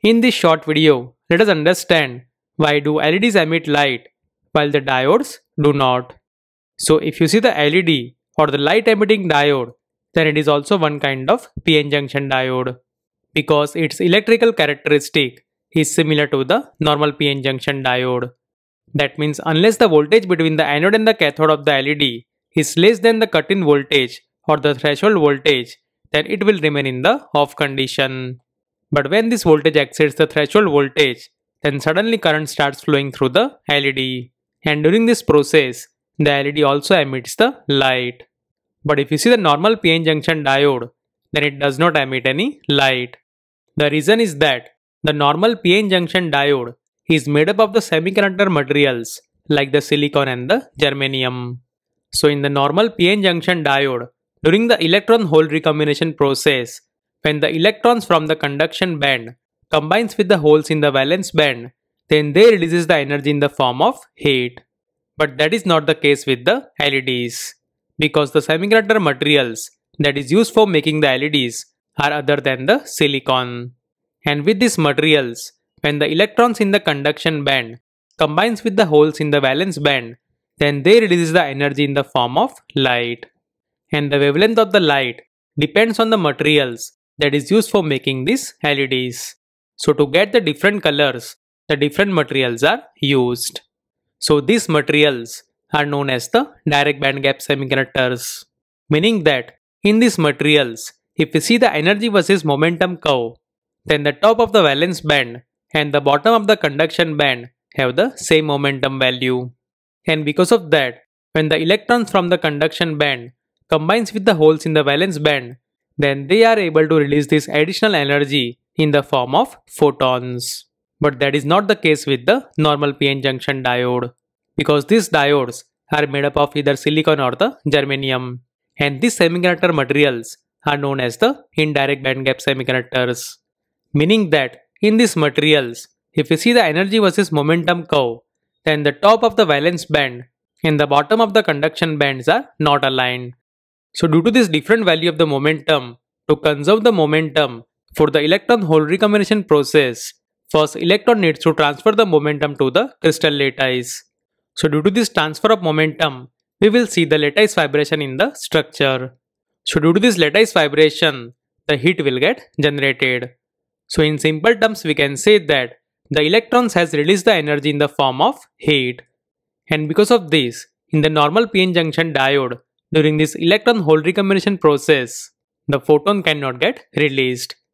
In this short video, let us understand why do LEDs emit light while the diodes do not. So if you see the LED or the light emitting diode, then it is also one kind of PN junction diode because its electrical characteristic is similar to the normal PN junction diode. That means unless the voltage between the anode and the cathode of the LED is less than the cut-in voltage or the threshold voltage, then it will remain in the off condition. But when this voltage exceeds the threshold voltage, then suddenly current starts flowing through the LED. And during this process, the LED also emits the light. But if you see the normal PN junction diode, then it does not emit any light. The reason is that the normal PN junction diode is made up of the semiconductor materials like the silicon and the germanium. So in the normal PN junction diode, during the electron-hole recombination process, when the electrons from the conduction band combines with the holes in the valence band, then they releases the energy in the form of heat. But that is not the case with the LEDs, because the semiconductor materials that is used for making the LEDs are other than the silicon. And with these materials, when the electrons in the conduction band combines with the holes in the valence band, then they releases the energy in the form of light. And the wavelength of the light depends on the materials that is used for making these LEDs. So to get the different colors, the different materials are used. So these materials are known as the direct band gap semiconductors. Meaning that in these materials, if we see the energy versus momentum curve, then the top of the valence band and the bottom of the conduction band have the same momentum value. And because of that, when the electrons from the conduction band combines with the holes in the valence band, then they are able to release this additional energy in the form of photons. But that is not the case with the normal PN junction diode, because these diodes are made up of either silicon or the germanium, and these semiconductor materials are known as the indirect band gap semiconductors. Meaning that in these materials, if you see the energy versus momentum curve, then the top of the valence band and the bottom of the conduction bands are not aligned. So due to this different value of the momentum, to conserve the momentum for the electron-hole recombination process, first electron needs to transfer the momentum to the crystal lattice. So due to this transfer of momentum, we will see the lattice vibration in the structure. So due to this lattice vibration, the heat will get generated. So in simple terms, we can say that the electrons has released the energy in the form of heat. And because of this, in the normal PN junction diode, during this electron-hole recombination process, the photon cannot get released.